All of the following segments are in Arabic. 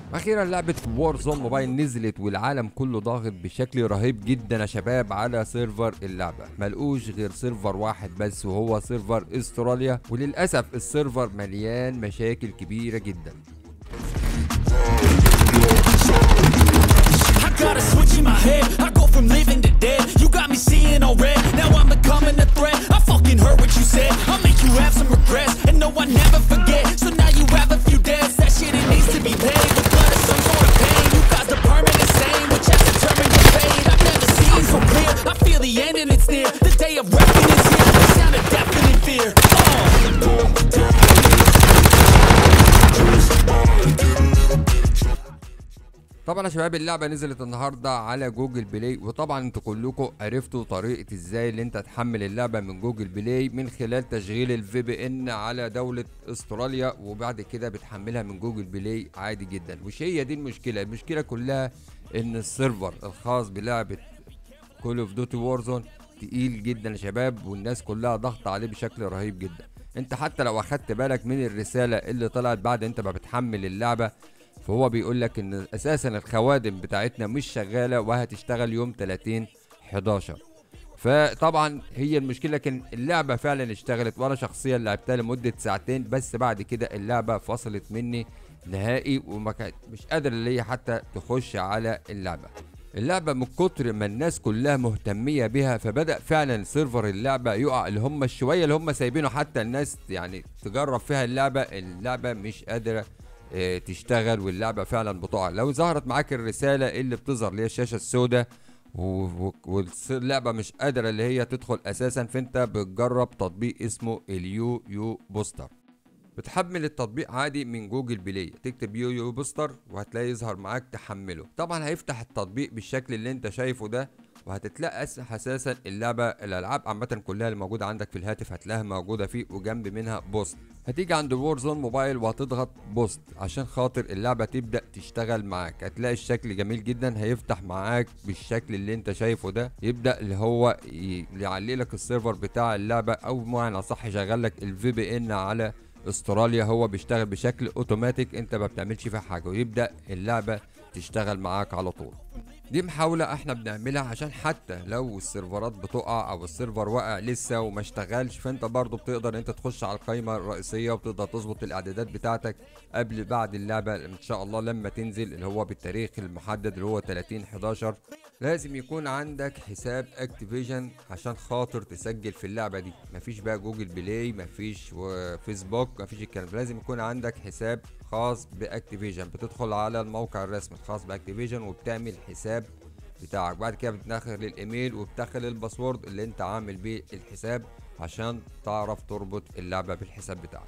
اخيرا لعبه وور زون موبايل نزلت والعالم كله ضاغط بشكل رهيب جدا يا شباب على سيرفر اللعبه. ملقوش غير سيرفر واحد بس وهو سيرفر استراليا، وللاسف السيرفر مليان مشاكل كبيره جدا. I got a switch in my head. I go from living to dead. You got me seeing all red. Now I'm becoming a threat. I fucking heard what you said. I'll make you have some regrets. And no, I never forget. So now you have a few debts. That shit, it needs to be paid. With blood or some sort of pain. You got the permanent stain, which has determined your fate. I've never seen it so clear. I feel the end and it's near. The day of reckoning is here. The sound of deafening fear. طبعا يا شباب اللعبه نزلت النهارده على جوجل بلاي، وطبعا انتوا كلكم عرفتوا طريقه ازاي اللي انت تحمل اللعبه من جوجل بلاي من خلال تشغيل الفي بي ان على دوله استراليا، وبعد كده بتحملها من جوجل بلاي عادي جدا. وش هي دي المشكله كلها ان السيرفر الخاص بلعبه كول اوف دوتي وورزون تقيل جدا يا شباب، والناس كلها ضغط عليه بشكل رهيب جدا. انت حتى لو اخدت بالك من الرساله اللي طلعت بعد انت ما بتحمل اللعبه، فهو بيقول لك ان اساسا الخوادم بتاعتنا مش شغاله وهتشتغل يوم 30/11. فطبعا هي المشكله، لكن اللعبه فعلا اشتغلت، وانا شخصيا لعبتها لمده ساعتين بس. بعد كده اللعبه فصلت مني نهائي، وما كانت مش قادر اللي هي حتى تخش على اللعبه من كتر ما الناس كلها مهتميه بها. فبدا فعلا سيرفر اللعبه يقع، اللي هم الشويه اللي هم سايبينه حتى الناس يعني تجرب فيها اللعبه مش قادره تشتغل، واللعبه فعلا بتقع. لو ظهرت معاك الرساله اللي بتظهر اللي هي الشاشه السوداء واللعبه مش قادره اللي هي تدخل اساسا، فانت بتجرب تطبيق اسمه اليو يو بوستر. بتحمل التطبيق عادي من جوجل بلاي، تكتب يو يو بوستر وهتلاقي يظهر معاك تحمله. طبعا هيفتح التطبيق بالشكل اللي انت شايفه ده، وهتتلاقى اساسا الالعاب عامه كلها اللي موجوده عندك في الهاتف هتلاقيها موجوده فيه، وجنب منها بوست. هتيجي عند وور زون موبايل وهتضغط بوست عشان خاطر اللعبه تبدا تشتغل معاك. هتلاقي الشكل جميل جدا، هيفتح معاك بالشكل اللي انت شايفه ده، يبدا اللي هو يعلي لك السيرفر بتاع اللعبه، او بمعنى صح يشغل لك الفي بي ان على استراليا. هو بيشتغل بشكل اوتوماتيك، انت ما بتعملش فيها حاجه، ويبدا اللعبه تشتغل معاك على طول. دي محاولة احنا بنعملها عشان حتى لو السيرفرات بتقع او السيرفر وقع لسه وما اشتغلش، فانت برضو بتقدر انت تخش على القائمة الرئيسية وتقدر تظبط الاعدادات بتاعتك قبل بعد اللعبة ان شاء الله لما تنزل، اللي هو بالتاريخ المحدد اللي هو 30/11. لازم يكون عندك حساب اكتيفيجن عشان خاطر تسجل في اللعبة دي. مفيش بقى جوجل بلاي، مفيش فيسبوك، مفيش الكلام. لازم يكون عندك حساب خاص باكتيفيجن، بتدخل على الموقع الرسمي الخاص باكتيفيجن وبتعمل حساب بتاعك. بعد كده بتدخل الايميل وبتدخل الباسورد اللي انت عامل بيه الحساب عشان تعرف تربط اللعبة بالحساب بتاعك.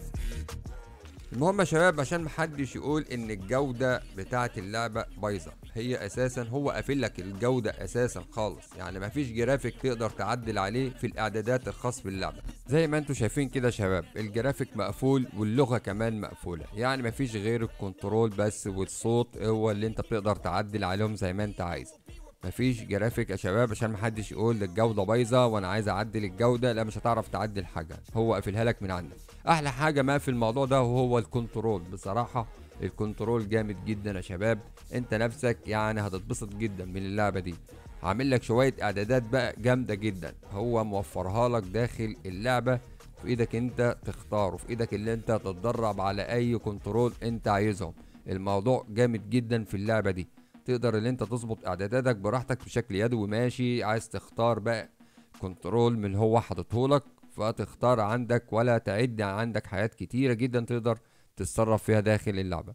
المهم يا شباب، عشان محدش يقول ان الجودة بتاعت اللعبة بايظة، هي اساسا هو قافل لك الجودة اساسا خالص، يعني مفيش جرافيك تقدر تعدل عليه في الاعدادات الخاص باللعبة. زي ما انتوا شايفين كده يا شباب، الجرافيك مقفول واللغة كمان مقفولة، يعني مفيش غير الكنترول بس والصوت هو اللي انت بتقدر تعدل عليهم زي ما انت عايز. مفيش جرافيك يا شباب، عشان محدش يقول الجودة بايظة وانا عايز اعدل الجودة. لا، مش هتعرف تعدل حاجة، هو قافلها لك من عندك. احلى حاجة ما في الموضوع ده وهو الكنترول. بصراحة الكنترول جامد جدا يا شباب، انت نفسك يعني هتتبسط جدا من اللعبة دي. عامل لك شوية اعدادات بقى جامدة جدا، هو موفرها لك داخل اللعبة، في ايدك انت تختار، وفي ايدك اللي انت تتدرب على اي كنترول انت عايزهم. الموضوع جامد جدا في اللعبة دي، تقدر ان انت تظبط اعداداتك براحتك بشكل يدوي ماشي. عايز تختار بقى كنترول من هو حاططهولك فتختار عندك، ولا تعد عندك حاجات كتيرة جدا تقدر تتصرف فيها داخل اللعبة.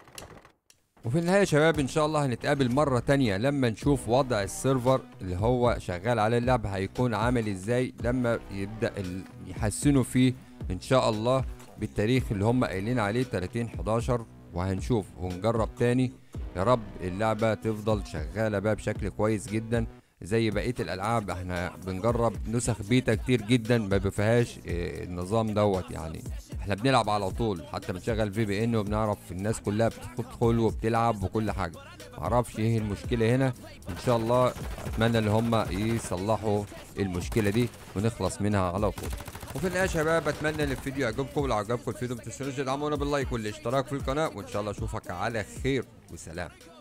وفي النهاية يا شباب ان شاء الله هنتقابل مرة تانية لما نشوف وضع السيرفر اللي هو شغال على اللعبة هيكون عامل ازاي لما يبدأ يحسنوا فيه ان شاء الله بالتاريخ اللي هم قايلين عليه 30/11. وهنشوف ونجرب تاني، يا رب اللعبة تفضل شغالة بقى بشكل كويس جدا زي بقية الألعاب. احنا بنجرب نسخ بيتا كتير جدا ما بفيهاش النظام دوت، يعني احنا بنلعب على طول، حتى بنشغل في بي ان وبنعرف الناس كلها بتدخل وبتلعب وكل حاجة. معرفش ايه المشكلة هنا، ان شاء الله اتمنى ان هم يصلحوا المشكلة دي ونخلص منها على طول. وفي النهايه يا شباب اتمنى ان الفيديو يعجبكم، ولو عجبكم الفيديو ما تنسوش تدعمونا باللايك والاشتراك في القناه، وان شاء الله اشوفك على خير وسلام.